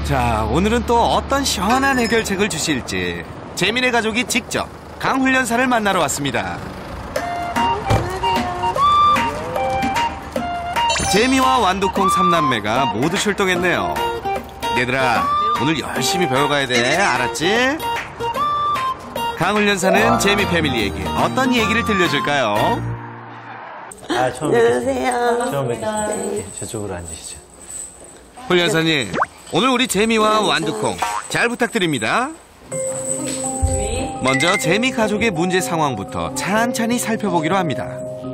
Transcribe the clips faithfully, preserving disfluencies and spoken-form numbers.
자, 오늘은 또 어떤 시원한 해결책을 주실지 재미네 가족이 직접 강훈련사를 만나러 왔습니다. 재미와 완두콩 삼남매가 모두 출동했네요. 얘들아, 오늘 열심히 배워가야 돼. 알았지? 강훈련사는 아... 재미 패밀리에게 어떤 얘기를 들려줄까요? 아, 처음 안녕하세요. 처음 뵙겠습니다. 네, 저쪽으로 앉으시죠. 훈련사님, 오늘 우리 재미와 완두콩 잘 부탁드립니다. 먼저 재미 가족의 문제 상황부터 찬찬히 살펴보기로 합니다.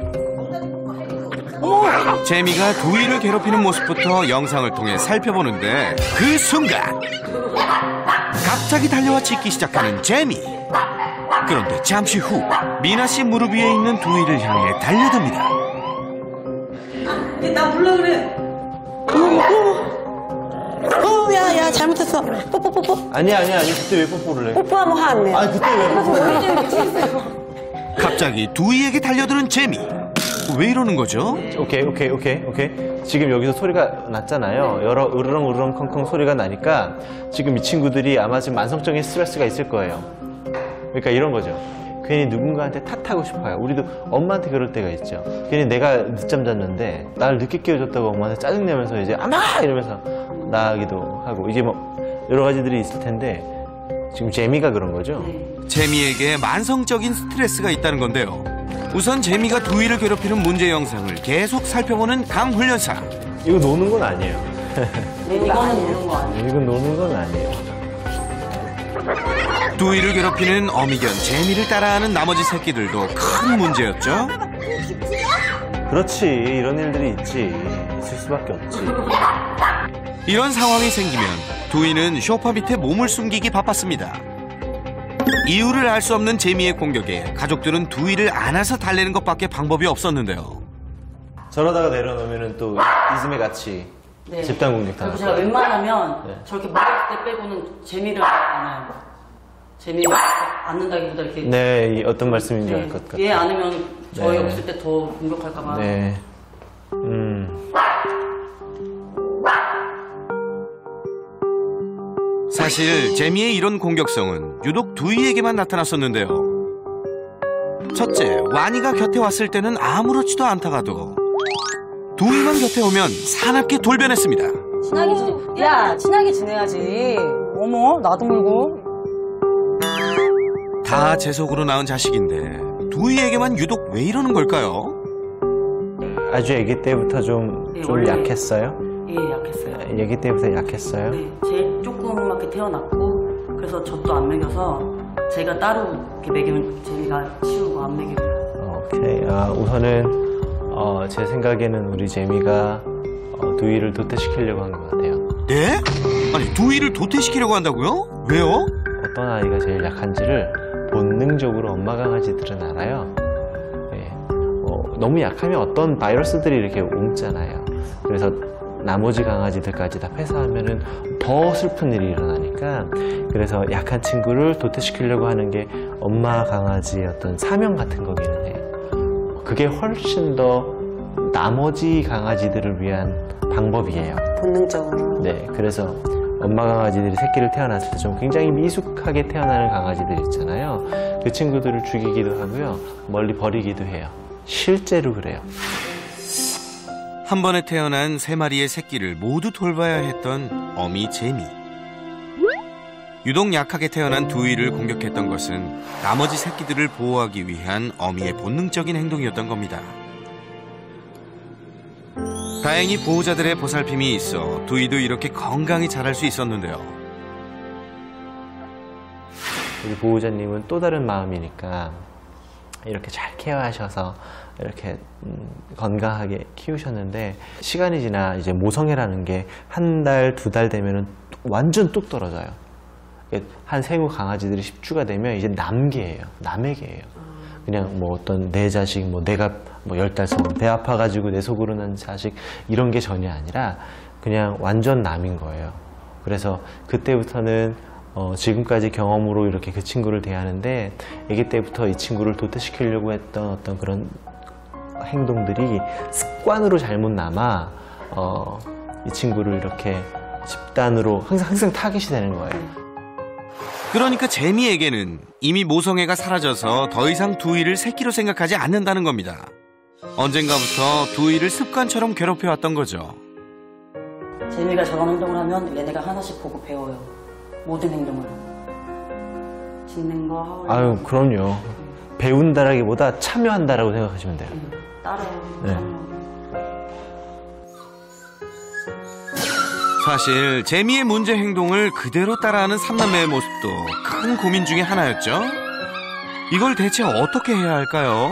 재미가 두이를 괴롭히는 모습부터 영상을 통해 살펴보는데 그 순간 갑자기 달려와 짖기 시작하는 재미. 그런데 잠시 후 미나 씨 무릎 위에 있는 두이를 향해 달려듭니다. 나 몰라 그래. 어, 야, 야, 잘못했어. 뽀뽀, 뽀뽀. 아니야, 아니야, 아니 그때 왜 뽀뽀를 해? 뽀뽀하면 화 안 내. 아니 그때 왜 뽀뽀를 해? 갑자기 두이에게 달려드는 재미. 왜 이러는 거죠? 오케이, 오케이, 오케이, 오케이. 지금 여기서 소리가 났잖아요. 여러 으르렁 으르렁 컹컹 소리가 나니까 지금 이 친구들이 아마 지금 만성적인 스트레스가 있을 거예요. 그러니까 이런 거죠. 괜히 누군가한테 탓하고 싶어요. 우리도 엄마한테 그럴 때가 있죠. 괜히 내가 늦잠 잤는데 나를 늦게 깨워줬다고 엄마한테 짜증내면서 이제 아마 이러면서 나가기도 하고 이제 뭐 여러 가지들이 있을 텐데 지금 재미가 그런 거죠. 재미에게 만성적인 스트레스가 있다는 건데요. 우선 재미가 두이를 괴롭히는 문제 영상을 계속 살펴보는 강훈련사. 이거 노는 건 아니에요. 이거는 노는 거 아니에요. 이건 노는 건 아니에요. 두이를 괴롭히는 어미견 재미를 따라하는 나머지 새끼들도 큰 문제였죠. 그렇지, 이런 일들이 있지. 있을 수밖에 없지. 이런 상황이 생기면 두이는 소파 밑에 몸을 숨기기 바빴습니다. 이유를 알 수 없는 재미의 공격에 가족들은 두이를 안아서 달래는 것밖에 방법이 없었는데요. 저러다가 내려놓으면 또 이즘에 같이 네. 집단 공격 당하고. 제가 웬만하면 네. 저렇게 먹을 때 빼고는 재미를 안아요. 재미를 안는다기보다 이렇게. 네, 이 어떤 말씀인지 알 것 같아요. 얘 안으면 저희 네. 없을 때 더 공격할까봐. 네. 음. 사실 재미의 이런 공격성은 유독 두이에게만 나타났었는데요. 첫째, 와니가 곁에 왔을 때는 아무렇지도 않다가도 두이만 곁에 오면 사납게 돌변했습니다. 친하게 지내. 야, 친하게 지내야지. 어머, 나도 몰고. 다 제 속으로 낳은 자식인데 두이에게만 유독 왜 이러는 걸까요? 아주 아기 때부터 좀, 네, 좀 약했어요? 예, 약했어요. 아기 때부터 약했어요? 네, 제일 조그맣게 태어났고 그래서 젖도 안 먹여서 제가 따로 이렇게 먹이면 재미가 치우고 안 먹이고요. 오케이. 아, 우선은 어, 제 생각에는 우리 재미가 어, 두이를 도태시키려고 한 것 같아요. 네? 아니, 두이를 도태시키려고 한다고요? 왜요? 어떤 아이가 제일 약한지를 본능적으로 엄마 강아지들은 알아요. 네. 어, 너무 약하면 어떤 바이러스들이 이렇게 옮잖아요. 그래서 나머지 강아지들까지 다 폐사하면은 더 슬픈 일이 일어나니까 그래서 약한 친구를 도태시키려고 하는 게 엄마 강아지의 어떤 사명 같은 거기는 해요. 그게 훨씬 더 나머지 강아지들을 위한 방법이에요. 본능적으로. 네, 그래서 엄마 강아지들이 새끼를 태어났을 때 좀 굉장히 미숙하게 태어나는 강아지들 있잖아요. 그 친구들을 죽이기도 하고요. 멀리 버리기도 해요. 실제로 그래요. 한 번에 태어난 세 마리의 새끼를 모두 돌봐야 했던 어미 재미. 유독 약하게 태어난 두이를 공격했던 것은 나머지 새끼들을 보호하기 위한 어미의 본능적인 행동이었던 겁니다. 다행히 보호자들의 보살핌이 있어 두이도 이렇게 건강히 자랄 수 있었는데요. 우리 보호자님은 또 다른 마음이니까 이렇게 잘 케어하셔서 이렇게 음, 건강하게 키우셨는데 시간이 지나 이제 모성애라는 게 한 달, 두 달 되면은 완전 뚝 떨어져요. 한 생후 강아지들이 십 주가 되면 이제 남개예요. 남의 개예요. 그냥 뭐 어떤 내 자식, 뭐 내가 뭐 열 달 성, 배 아파가지고 내 속으로 난 자식 이런 게 전혀 아니라 그냥 완전 남인 거예요. 그래서 그때부터는 어, 지금까지 경험으로 이렇게 그 친구를 대하는데 아기 때부터 이 친구를 도태시키려고 했던 어떤 그런 행동들이 습관으로 잘못 남아 어, 이 친구를 이렇게 집단으로 항상 항상 타깃이 되는 거예요. 그러니까 재미에게는 이미 모성애가 사라져서 더 이상 두이를 새끼로 생각하지 않는다는 겁니다. 언젠가부터 두이를 습관처럼 괴롭혀왔던 거죠. 재미가 저런 행동을 하면 얘네가 하나씩 보고 배워요. 모든 행동을. 짖는 거, 하울링. 아유, 그럼요. 배운다라기보다 참여한다라고 생각하시면 돼요. 따라요. 네. 사실 재미의 문제 행동을 그대로 따라하는 삼남매의 모습도 큰 고민 중에 하나였죠. 이걸 대체 어떻게 해야 할까요?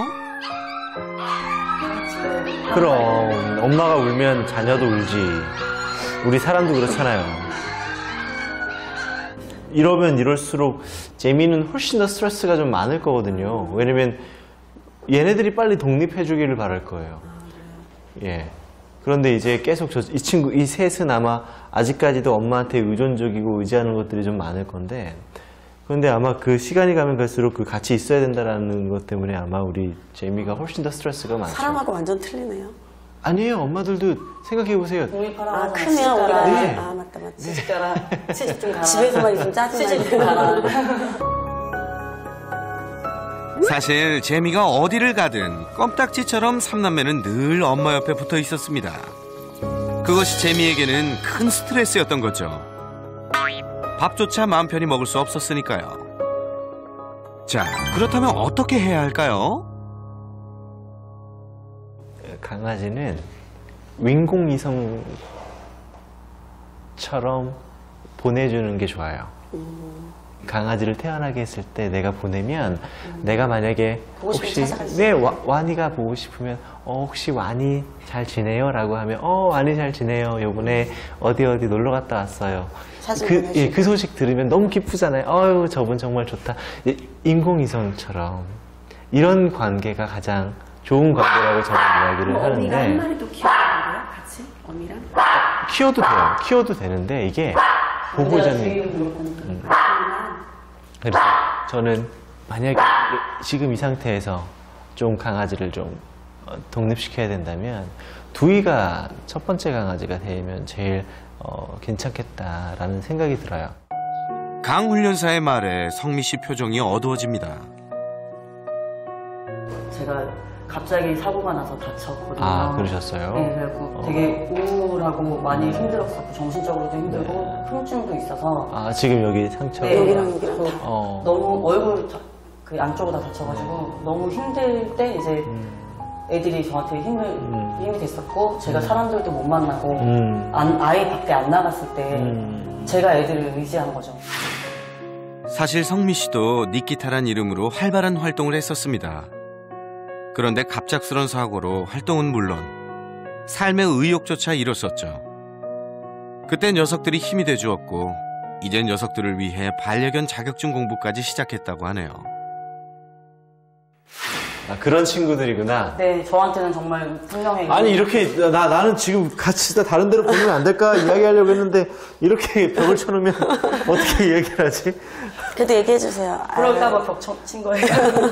그럼 엄마가 울면 자녀도 울지. 우리 사람도 그렇잖아요. 이러면 이럴수록 재미는 훨씬 더 스트레스가 좀 많을 거거든요. 왜냐면 얘네들이 빨리 독립해 주기를 바랄 거예요. 예. 그런데 이제 계속 저, 이 친구, 이 셋은 아마 아직까지도 엄마한테 의존적이고 의지하는 것들이 좀 많을 건데, 그런데 아마 그 시간이 가면 갈수록 그 같이 있어야 된다는 것 때문에 아마 우리 재미가 훨씬 더 스트레스가 많죠. 사람하고 완전 틀리네요. 아니에요. 엄마들도 생각해보세요. 아, 크면 우리가 네. 아 맞다 맞다. 시집 가라. 시집 좀 가라. 집에서만 있으면 짜증나니까. 시집 좀 가라. 사실 재미가 어디를 가든 껌딱지처럼 삼남매는 늘 엄마 옆에 붙어 있었습니다. 그것이 재미에게는 큰 스트레스였던 거죠. 밥조차 마음 편히 먹을 수 없었으니까요. 자, 그렇다면 어떻게 해야 할까요? 강아지는 윙공이성처럼 보내주는 게 좋아요. 강아지를 태어나게 했을 때 내가 보내면 음. 내가 만약에 혹시 네 와, 와니가 보고 싶으면 어 혹시 와니 잘 지내요? 라고 하면 어 와니 잘 지내요. 요번에 어디 어디 놀러 갔다 왔어요. 그, 예, 그 소식 들으면 너무 기쁘잖아요. 어유 저분 정말 좋다. 예, 인공위성처럼 이런 관계가 가장 좋은 관계라고 저는 이야기를 뭐, 하는데. 언니가 한 마리도 키우는 거야? 같이? 언니랑? 키워도 돼요. 키워도 되는데 이게 보호자님. 음. 그래서 저는 만약에 지금 이 상태에서 좀 강아지를 좀 독립시켜야 된다면 두이가 첫 번째 강아지가 되면 제일 어, 괜찮겠다라는 생각이 들어요. 강 훈련사의 말에 성미 씨 표정이 어두워집니다. 제가 갑자기 사고가 나서 다쳤거든요. 아, 그러셨어요? 네, 그래갖고 되게 우울하고 많이 힘들었었고 정신적으로도 힘들고 네. 통증도 있어서 아, 지금 여기 상처. 네, 여기랑 여기랑 다. 어. 너무 얼굴 다, 그 안쪽으로 다 다쳐가지고 너무 힘들 때 이제 애들이 저한테 힘을, 음. 힘이 됐었고 제가 사람들도 못 만나고 음. 안, 아예 밖에 안 나갔을 때 음. 제가 애들을 의지한 거죠. 사실 성미 씨도 니키타란 이름으로 활발한 활동을 했었습니다. 그런데 갑작스런 사고로 활동은 물론 삶의 의욕조차 잃었었죠. 그때 녀석들이 힘이 돼주었고 이제 녀석들을 위해 반려견 자격증 공부까지 시작했다고 하네요. 아, 그런 친구들이구나. 네, 저한테는 정말 분명히 아니 이렇게 나, 나는 지금 같이 다른 데로 보내면 안 될까 이야기하려고 했는데 이렇게 벽을 쳐놓으면 어떻게 얘기를 하지? 그래도 얘기해주세요. 그럴까봐 벽 친 거예요.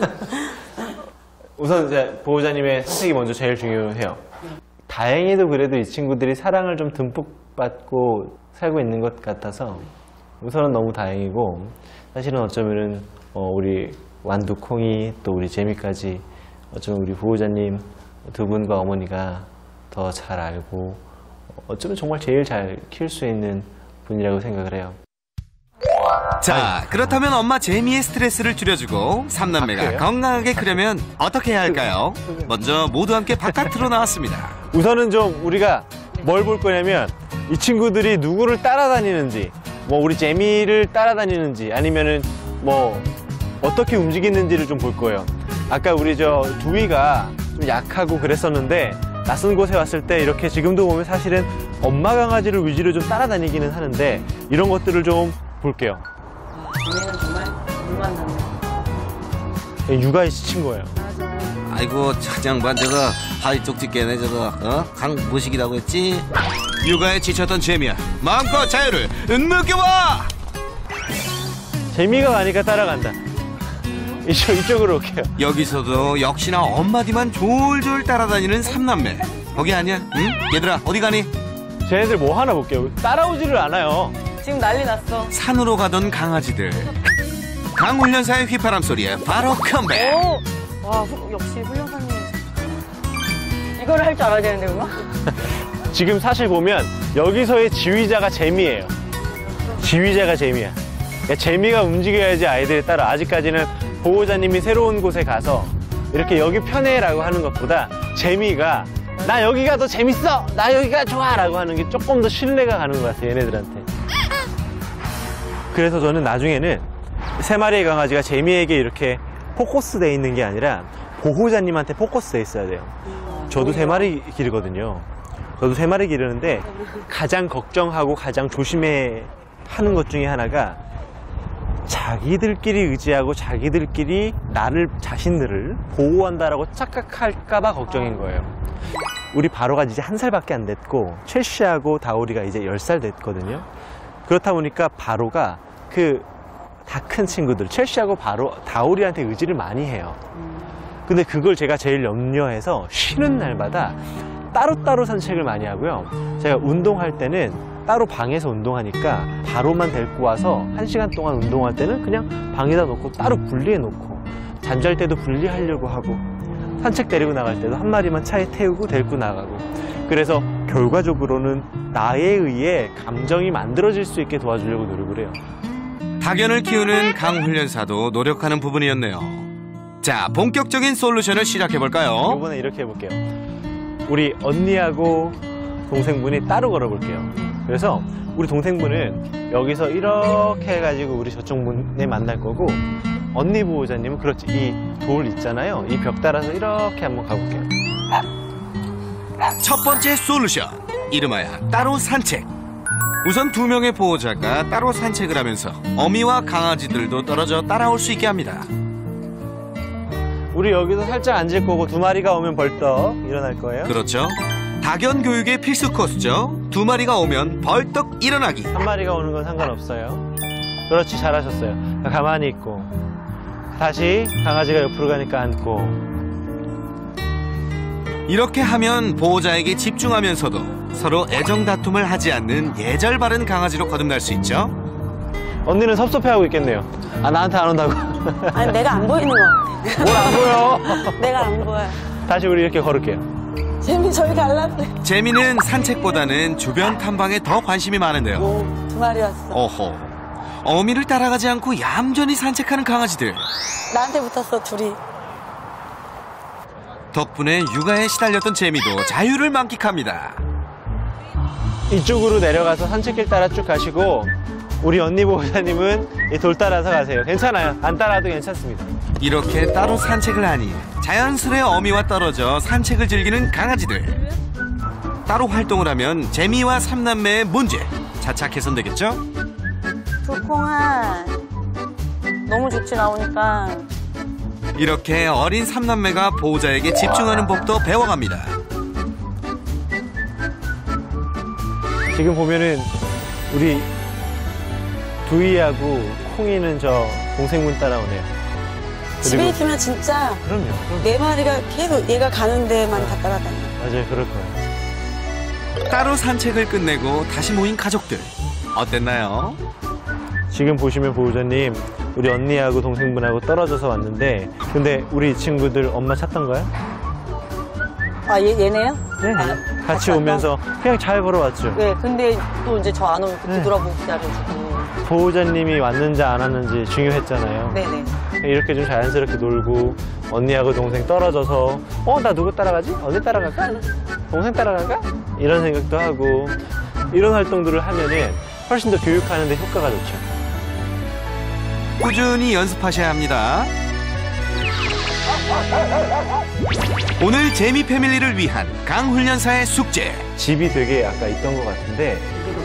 우선 이제 보호자님의 선택이 먼저 제일 중요해요. 다행히도 그래도 이 친구들이 사랑을 좀 듬뿍 받고 살고 있는 것 같아서 우선은 너무 다행이고, 사실은 어쩌면은 어, 우리 완두콩이 또 우리 재미까지 어쩌면 우리 보호자님 두 분과 어머니가 더 잘 알고 어쩌면 정말 제일 잘 키울 수 있는 분이라고 생각을 해요. 자, 그렇다면 엄마 재미의 스트레스를 줄여주고 삼남매가 아, 건강하게 크려면 어떻게 해야 할까요? 먼저 모두 함께 바깥으로 나왔습니다. 우선은 좀 우리가 뭘 볼 거냐면 이 친구들이 누구를 따라다니는지, 뭐 우리 재미를 따라다니는지, 아니면은 뭐 어떻게 움직이는지를 좀 볼 거예요. 아까 우리 저 두이가 좀 약하고 그랬었는데 낯선 곳에 왔을 때 이렇게 지금도 보면 사실은 엄마 강아지를 위주로 좀 따라다니기는 하는데 이런 것들을 좀 볼게요. 재미는 정말 물 만나네요. 육아에 지친 거예요. 아이고, 장반 저거 하이 쪽집게네 저거 어? 강 무식이라고 했지? 육아에 지쳤던 재미야, 마음껏 자유를 느껴봐! 재미가 가니까 따라간다. 이쪽, 이쪽으로 올게요. 여기서도 역시나 엄마 뒤만 졸졸 따라다니는 삼남매. 거기 아니야? 응? 얘들아 어디 가니? 쟤네들 뭐 하나 볼게요. 따라오지를 않아요. 지금 난리 났어. 산으로 가던 강아지들. 강훈련사의 휘파람 소리에 바로 컴백. 오! 와, 후, 역시 훈련사님. 이거를 할 줄 알아야 되는데, 그거? 지금 사실 보면 여기서의 지휘자가 재미예요. 지휘자가 재미야. 그러니까 재미가 움직여야지 아이들이 따라. 아직까지는 보호자님이 새로운 곳에 가서 이렇게 여기 편해라고 하는 것보다 재미가 나 여기가 더 재밌어! 나 여기가 좋아! 라고 하는 게 조금 더 신뢰가 가는 것 같아요, 얘네들한테. 그래서 저는 나중에는 세 마리의 강아지가 재미에게 이렇게 포커스 돼 있는 게 아니라 보호자님한테 포커스 돼 있어야 돼요. 저도 세 마리 기르거든요. 저도 세 마리 기르는데 가장 걱정하고 가장 조심해 하는 것 중에 하나가 자기들끼리 의지하고 자기들끼리 나를, 자신들을 보호한다라고 착각할까봐 걱정인 거예요. 우리 바로가 이제 한 살밖에 안 됐고 첼시하고 다오리가 이제 열 살 됐거든요. 그렇다 보니까 바로가 그 다 큰 친구들 첼시하고 바로 다오리한테 의지를 많이 해요. 근데 그걸 제가 제일 염려해서 쉬는 날마다 따로따로 산책을 많이 하고요. 제가 운동할 때는 따로 방에서 운동하니까 바로만 데리고 와서 한 시간 동안 운동할 때는 그냥 방에다 놓고 따로 분리해 놓고 잠잘 때도 분리하려고 하고 산책 데리고 나갈 때도 한 마리만 차에 태우고 데리고 나가고. 그래서 결과적으로는 나에 의해 감정이 만들어질 수 있게 도와주려고 노력을 해요. 닭연을 키우는 강훈련사도 노력하는 부분이었네요. 자, 본격적인 솔루션을 시작해볼까요? 이번에 이렇게 해볼게요. 우리 언니하고 동생분이 따로 걸어볼게요. 그래서 우리 동생분은 여기서 이렇게 해가지고 우리 저쪽 문에 만날 거고, 언니 보호자님은 그렇지, 이 돌 있잖아요, 이 벽 따라서 이렇게 한번 가볼게요. 첫 번째 솔루션, 이름하여 따로 산책. 우선 두 명의 보호자가 따로 산책을 하면서 어미와 강아지들도 떨어져 따라올 수 있게 합니다. 우리 여기서 살짝 앉을 거고 두 마리가 오면 벌떡 일어날 거예요. 그렇죠. 닭연 교육의 필수 코스죠. 두 마리가 오면 벌떡 일어나기. 한 마리가 오는 건 상관없어요. 그렇지, 잘하셨어요. 가만히 있고 다시 강아지가 옆으로 가니까 앉고. 이렇게 하면 보호자에게 집중하면서도 서로 애정 다툼을 하지 않는 예절 바른 강아지로 거듭날 수 있죠. 언니는 섭섭해하고 있겠네요. 아, 나한테 안 온다고. 아니, 내가 안 보이는 것 같아. 뭘 안 보여? 내가 안 보여. 다시 우리 이렇게 걸을게요. 재미 저희 갈랐대. 재미는 산책보다는 주변 탐방에 더 관심이 많은데요. 오, 두 마리 왔어. 어허, 어미를 따라가지 않고 얌전히 산책하는 강아지들. 나한테 붙었어, 둘이. 덕분에 육아에 시달렸던 재미도 자유를 만끽합니다. 이쪽으로 내려가서 산책길 따라 쭉 가시고, 우리 언니 보호자님은 이 돌 따라서 가세요. 괜찮아요. 안 따라도 괜찮습니다. 이렇게 따로 산책을 하니 자연스레 어미와 떨어져 산책을 즐기는 강아지들. 따로 활동을 하면 재미와 삼남매의 문제 차차 개선되겠죠? 두 콩아. 너무 좋지, 나오니까. 이렇게 어린 삼남매가 보호자에게 집중하는 법도 배워갑니다. 지금 보면은 우리 두이하고 콩이는 저 동생분 따라오네요. 집에 있으면 진짜 그럼요. 그럼. 네 마리가 계속 얘가 가는 데만 다 따라다녀. 맞아요, 그럴 거예요. 따로 산책을 끝내고 다시 모인 가족들. 어땠나요? 지금 보시면 보호자님, 우리 언니하고 동생분하고 떨어져서 왔는데, 근데 우리 친구들 엄마 찾던 거야? 아, 얘, 얘네요? 네. 아, 같이 오면서 그냥 잘 걸어왔죠. 네, 근데 또 이제 저 안 오면 네. 뒤돌아보고 기다려주고. 보호자님이 왔는지 안 왔는지 중요했잖아요. 네네. 이렇게 좀 자연스럽게 놀고, 언니하고 동생 떨어져서 어, 나 누구 따라가지? 언니 따라갈까? 동생 따라갈까? 이런 생각도 하고, 이런 활동들을 하면은 훨씬 더 교육하는 데 효과가 좋죠. 꾸준히 연습하셔야 합니다. 오늘 재미 패밀리를 위한 강훈련사의 숙제. 집이 되게 아까 있던 것 같은데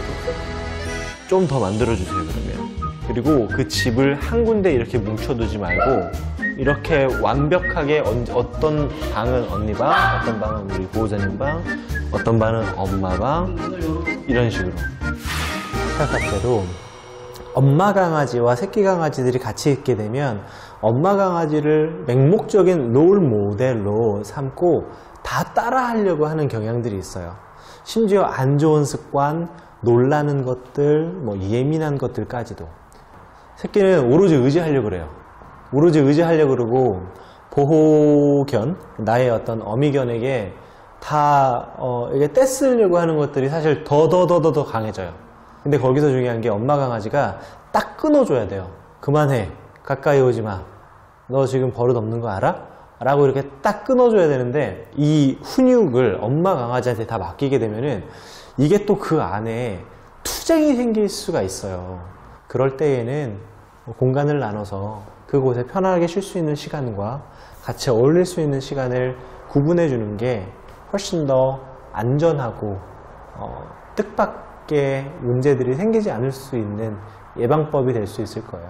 좀 더 만들어주세요, 그러면. 그리고 그 집을 한 군데 이렇게 뭉쳐두지 말고 이렇게 완벽하게 어떤 방은 언니 방, 어떤 방은 우리 보호자님 방, 어떤 방은 엄마 방, 이런 식으로. 안타깝게도 엄마 강아지와 새끼 강아지들이 같이 있게 되면 엄마 강아지를 맹목적인 롤 모델로 삼고 다 따라하려고 하는 경향들이 있어요. 심지어 안 좋은 습관, 놀라는 것들, 뭐 예민한 것들까지도. 새끼는 오로지 의지하려고 그래요. 오로지 의지하려고 그러고 보호견, 나의 어떤 어미견에게 다 어, 이게 떼쓰려고 하는 것들이 사실 더 더 더 더 더 강해져요. 근데 거기서 중요한 게 엄마 강아지가 딱 끊어줘야 돼요. 그만해. 가까이 오지 마. 너 지금 버릇 없는 거 알아? 라고 이렇게 딱 끊어줘야 되는데 이 훈육을 엄마 강아지한테 다 맡기게 되면은 이게 또 그 안에 투쟁이 생길 수가 있어요. 그럴 때에는 공간을 나눠서 그곳에 편하게 쉴 수 있는 시간과 같이 어울릴 수 있는 시간을 구분해 주는 게 훨씬 더 안전하고 어, 뜻밖의 문제들이 생기지 않을 수 있는 예방법이 될 수 있을 거예요.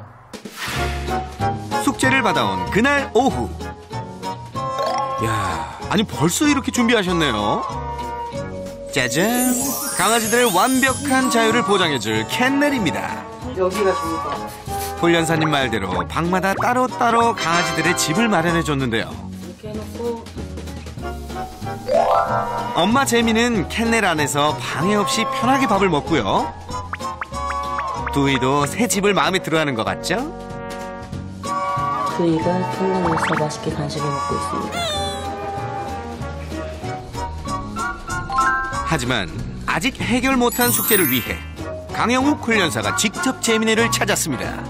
숙제를 받아온 그날 오후. 야, 아니 벌써 이렇게 준비하셨네요. 짜잔! 강아지들의 완벽한 자유를 보장해줄 캔넬입니다. 여기가 좋을 것 같아요. 훈련사님 말대로 방마다 따로따로 강아지들의 집을 마련해줬는데요. 이렇게 해놓고 엄마 재미는 캔넬 안에서 방해 없이 편하게 밥을 먹고요. 두이도 새 집을 마음에 들어하는 것 같죠? 두이가 캔넬에서 맛있게 간식을 먹고 있습니다. 하지만 아직 해결 못한 숙제를 위해 강영욱 훈련사가 직접 재민이를 찾았습니다.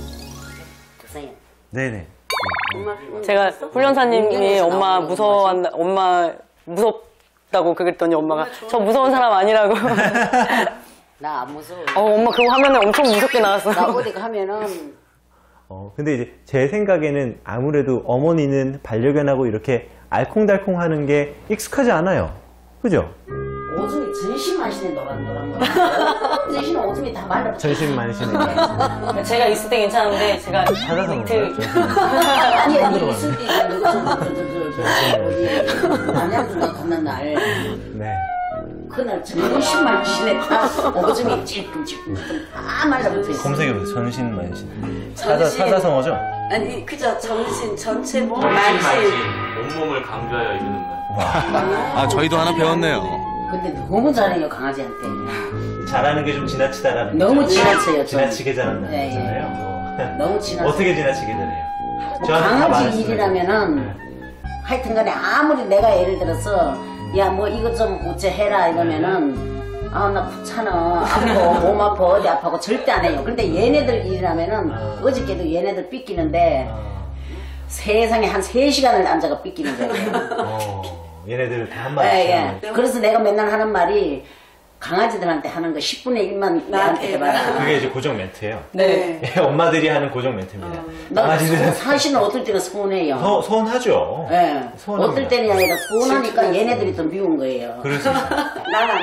네네. 제가 훈련사님이 엄마 무서워한다, 엄마 무섭다고 그랬더니 엄마가 저 무서운 사람 아니라고. 나 안 무서워. 어, 엄마 그거 하면은 엄청 무섭게 나왔어. 나 어디 가면은 어, 근데 이제 제 생각에는 아무래도 어머니는 반려견하고 이렇게 알콩달콩 하는 게 익숙하지 않아요. 그죠? 오줌이 전신 만신에 노란 노란 거. 전신 오줌이 다 말라. 전신 만신에. 제가 있을 때 괜찮은데 제가 찾아서 이틀 아니 아니 있을 때 남양주에 갔는 날 네. 그날 전신 만신에 다 오줌이 찔끔찔끔 다 말라붙어있어. 검색해보세요. 전신 만신. 사자, 전신. 사자성어죠? 아니 그저 정신 전체 몸 만신 온몸을 강조하여 이루는 거야. 아, 저희도 하나 배웠네요. 근데 너무 잘해요 강아지한테. 잘하는 게 좀 지나치다라는 너무 거죠. 지나쳐요. 좀. 지나치게 잘한다는 네, 거잖아요. 너무 지나쳐. 어떻게 지나치게 잘해요? 저한테 다 강아지 말했어요. 일이라면은 하여튼간에 아무리 내가 예를 들어서 야 뭐 이거 좀 어째 해라 이러면은 아 나 귀찮아 아파 몸 아파 어디 아파고 절대 안 해요. 근데 얘네들 일이라면은 어. 어저께도 얘네들 삐끼는데 세상에 한 세 시간을 앉아가 삐끼는 거예요. 어, 얘네들 다 한 마리. 예, 예. 그래서 내가 맨날 하는 말이 강아지들한테 하는 거 십분의 일만 나한테 해봐라. 그게 이제 고정 멘트예요. 네. 예, 엄마들이 하는 고정 멘트입니다. 나 강아지들은 사실은 어떨 때는 서운해요. 서, 서운하죠. 예. 서운합니다. 어떨 때는 아니라 서운하니까 얘네들이 더 미운 거예요. 그럴 수 있어요. 난안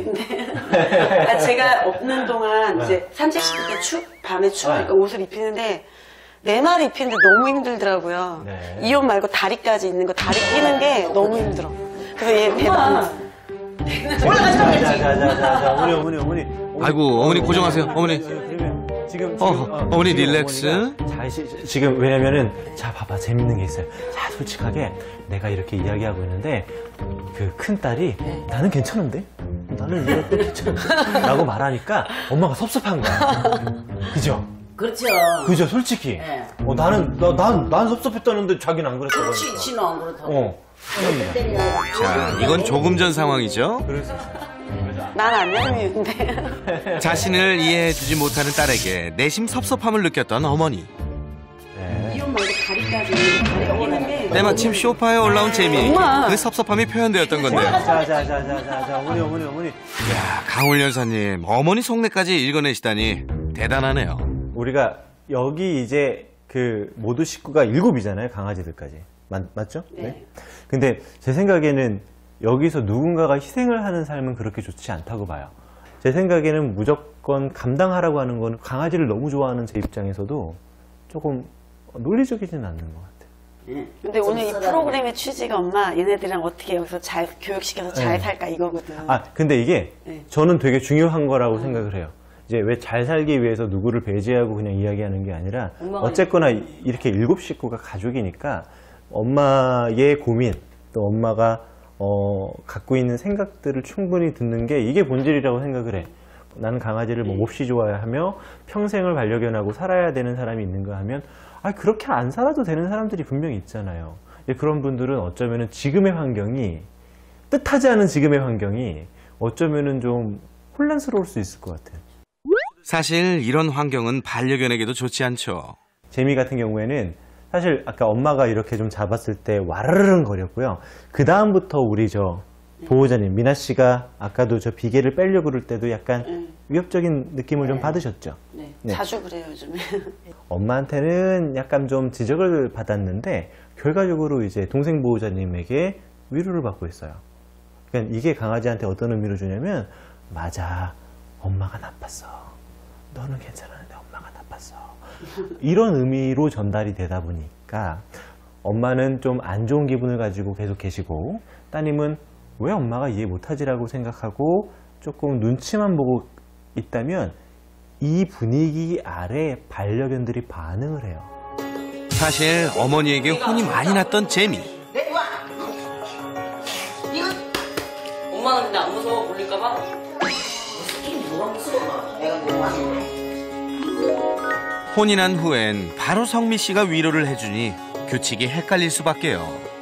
내밀는데 아, 제가 없는 동안 이제 산책시킬 때 추, 밤에 추우니까 네. 옷을 입히는데 내 말을 입히는데 너무 힘들더라고요. 네. 이 옷 말고 다리까지 있는 거 다리 끼는 게 너무 힘들어. 그래서 얘 대박 올라가지 마 그랬지. 자자자자 어머니 어머니 어머니. 아이고, 어머니 고정하세요, 어머니. 그러면 지금, 지금 어, 어, 어머니 지금 릴렉스. 어머니가 자, 시, 지금 왜냐면은 자 봐봐 재밌는 게 있어요. 자 솔직하게 내가 이렇게 이야기하고 있는데 그 큰 딸이 나는 괜찮은데 나는 이것도 괜찮은데 라고 말하니까 엄마가 섭섭한 거야. 그죠? 그렇죠. 그죠 솔직히. 네. 어, 나는 나, 난, 난 섭섭했다는데 자기는 안 그랬다고 그렇지, 하니까. 지는 안 그렇다고. 어. 자, 이건 조금 전 상황이죠. 난안 내밀는데 자신을 이해해주지 못하는 딸에게 내심 섭섭함을 느꼈던 어머니. 네. 이 옷 말고 다리까지 다리 끼는 게 때마침 소파에 올라온 재미. 그 섭섭함이 표현되었던 건데요. 자자자자자자 어머니 어머니 어머니. 야, 강훈련사님, 어머니 속내까지 읽어내시다니 대단하네요. 우리가 여기 이제 그 모두 식구가 일곱이잖아요. 강아지들까지. 맞, 맞죠? 네. 근데 제 생각에는 여기서 누군가가 희생을 하는 삶은 그렇게 좋지 않다고 봐요. 제 생각에는 무조건 감당하라고 하는 건 강아지를 너무 좋아하는 제 입장에서도 조금 논리적이지는 않는 것 같아요. 근데 오늘 이 프로그램의 취지가 엄마 얘네들이랑 어떻게 여기서 잘 교육시켜서 잘 네. 살까 이거거든. 아, 근데 이게 네. 저는 되게 중요한 거라고 생각을 해요. 이제 왜 잘 살기 위해서 누구를 배제하고 그냥 이야기하는 게 아니라 어쨌거나 이렇게 일곱 식구가 가족이니까 엄마의 고민 또 엄마가 어, 갖고 있는 생각들을 충분히 듣는 게 이게 본질이라고 생각을 해. 나는 강아지를 뭐 몹시 좋아하며 평생을 반려견하고 살아야 되는 사람이 있는가 하면 아 그렇게 안 살아도 되는 사람들이 분명히 있잖아요. 그런 분들은 어쩌면은 지금의 환경이 뜻하지 않은 지금의 환경이 어쩌면은 좀 혼란스러울 수 있을 것 같아요. 사실 이런 환경은 반려견에게도 좋지 않죠. 재미 같은 경우에는 사실 아까 엄마가 이렇게 좀 잡았을 때 와르르릉 거렸고요. 그 다음부터 우리 저 보호자님 미나 씨가 아까도 저 비계를 빼려고 그럴 때도 약간 네. 위협적인 느낌을 좀 받으셨죠? 네. 네. 자주 그래요, 요즘에. 엄마한테는 약간 좀 지적을 받았는데 결과적으로 이제 동생 보호자님에게 위로를 받고 있어요. 그러니까 이게 강아지한테 어떤 의미를 주냐면 맞아, 엄마가 나빴어. 너는 괜찮았는데 엄마가 나빴어. 이런 의미로 전달이 되다 보니까 엄마는 좀 안 좋은 기분을 가지고 계속 계시고 따님은 왜 엄마가 이해 못하지라고 생각하고 조금 눈치만 보고 있다면 이 분위기 아래 반려견들이 반응을 해요. 사실 어머니에게 혼이 많이 났던 재미. 엄마는 근데 안 무서워 몰릴까봐? 혼이 난 후엔 바로 성미 씨가 위로를 해주니 규칙이 헷갈릴 수밖에요.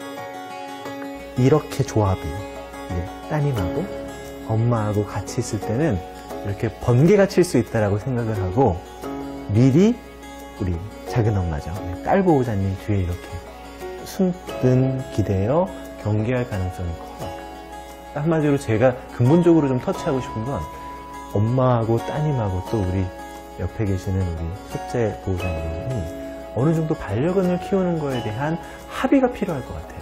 이렇게 조합이 이제 따님하고 엄마하고 같이 있을 때는 이렇게 번개가 칠 수 있다라고 생각을 하고 미리 우리 작은 엄마죠. 딸 보호자님 뒤에 이렇게 숨든 기대어 경계할 가능성이 커요. 한마디로 제가 근본적으로 좀 터치하고 싶은 건 엄마하고 따님하고 또 우리 옆에 계시는 우리 첫째 보호자님이 어느 정도 반려견을 키우는 거에 대한 합의가 필요할 것 같아요.